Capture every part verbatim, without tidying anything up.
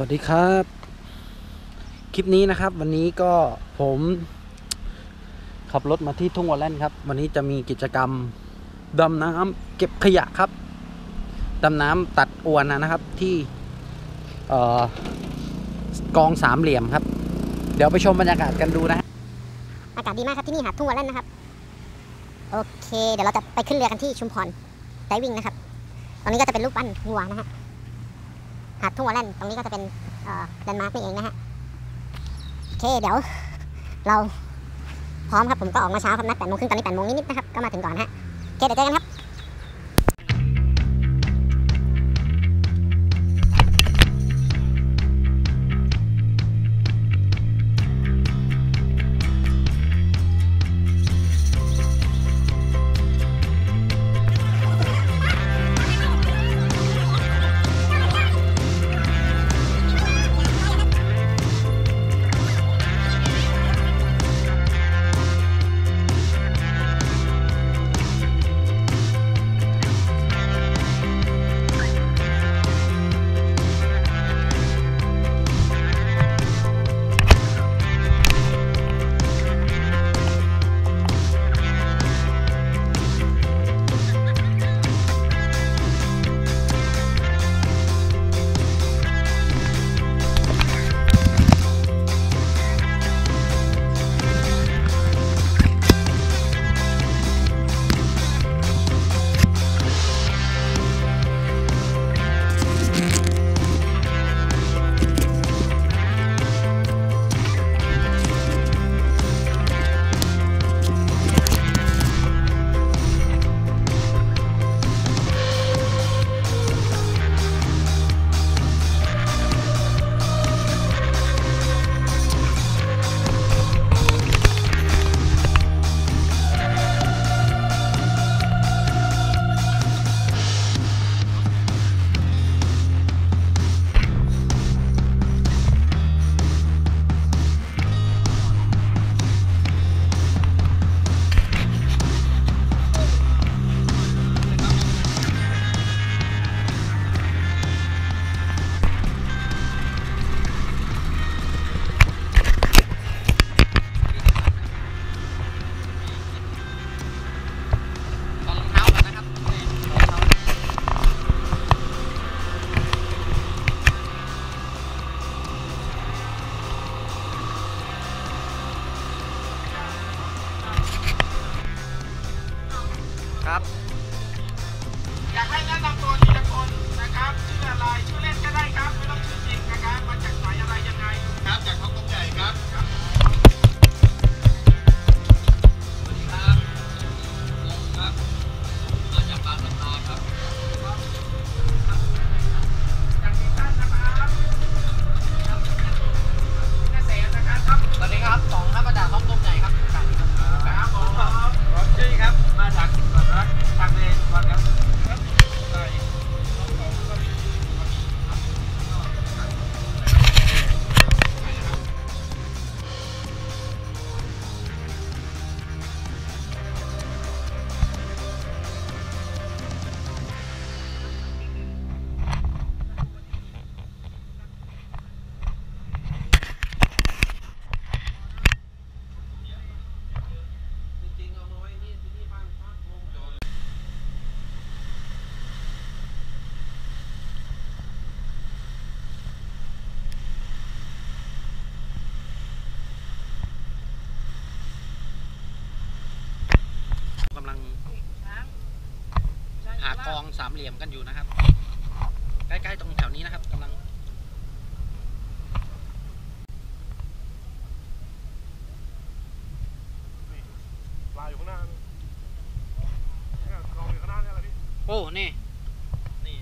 วัสดีครับคลิปนี้นะครับวันนี้ก็ผมขับรถมาที่ทุ่งวอลเลนครับวันนี้จะมีกิจกรรมดำน้ำเก็บขยะครับดำน้ำตัดอวนนะครับที่กองสามเหลี่ยมครับเดี๋ยวไปชมบรรยากาศกันดูนะอากาศดีมากครับที่นี่หาดทุ่งวอลเลนนะครับโอเคเดี๋ยวเราจะไปขึ้นเรือกันที่ชุมพรไดวิ่งนะครับตรงนี้ก็จะเป็นรูปปั้นงัวนะฮะหาดทุ่งวอลเลนตรงนี้ก็จะเป็นแลนด์มาร์กนี่เองนะฮะโอเคเดี๋ยวเราพร้อมครับผมก็ออกมาเช้าครับนัดแปดโมงครึ่งตอนนี้แปดโมงนิดๆนะครับก็มาถึงก่อนฮะโอเคเดี๋ยวเจอกันครับครับอยากให้แนะนำตัวทีละคนนะครับชื่ออะไรชื่อเล่นก็ได้ครับไม่ต้องชื่อจริงนะครับมาจากไหนอะไรยังไงครับจากท้องตรงใหญ่ครับครับสวัสดีครับผมครับมาจากบางสะพานครับจากที่ท่านนะครับเกษตรนะครับสวัสดีครับสองครับมาจากท้องตรงใหญ่ครับครับผมรถจี้ครับมาจากรักทางเลนก่อนครับครับใช่น้องสองก็มีกำลังหากองสามเหลี่ยมกันอยู่นะครับใกล้ๆตรงแถวนี้นะครับกำลังปลาอยู่ข้างหน้าเนี่ยกองอยู่ข้างหน้าเนี่ยอะไรพี่โอ้นี่นี่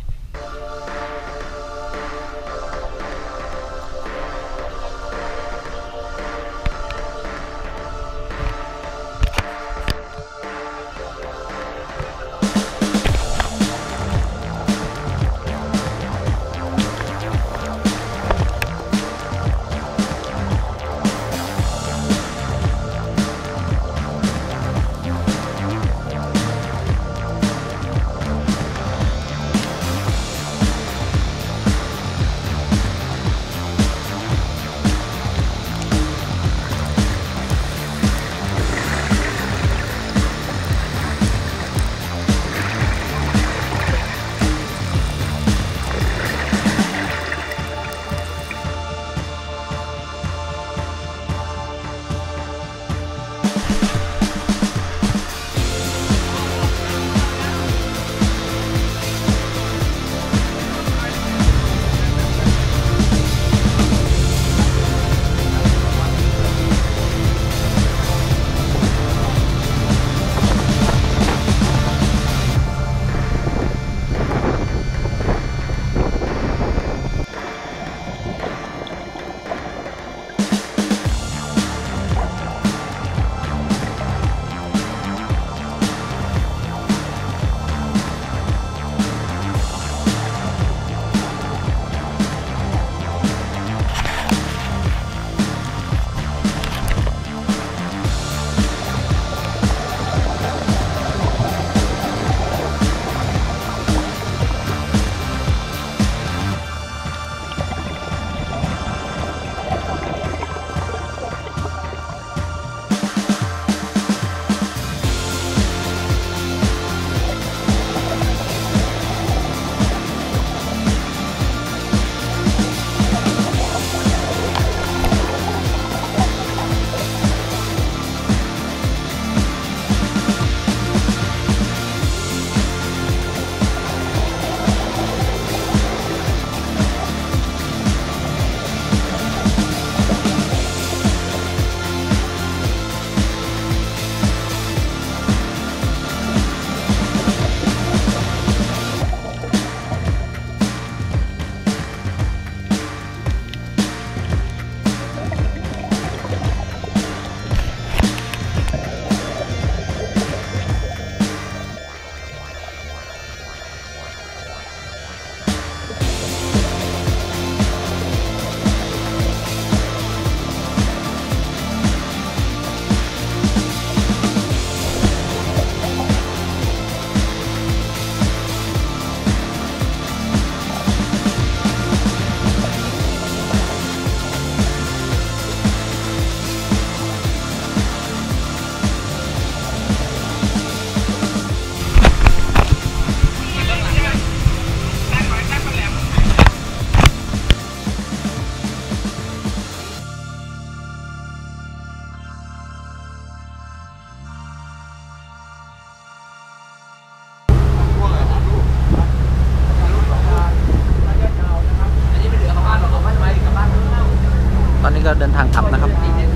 ตอนนี้ก็เดินทางกลับนะครับ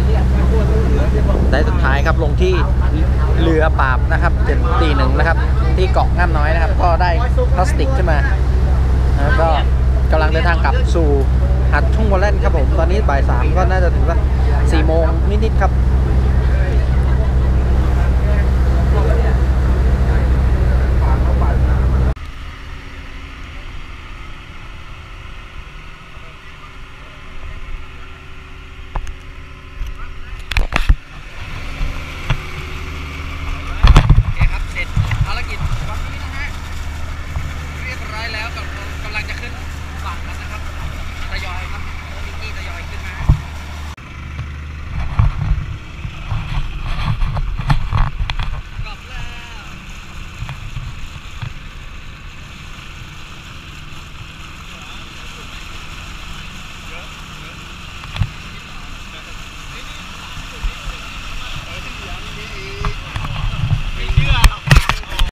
ได้สุดท้ายครับลงที่เรือปราบนะครับเจ็ดสี่หนึ่งนะครับที่เกาะง่ามน้อยนะครับก็ได้พลาสติกขึ้นมาแล้วก็กำลังเดินทางกลับสู่หาดทุ่งวอลเลนครับผมตอนนี้บ่ายสามก็น่าจะถึงสักสี่โมงนิดๆครับ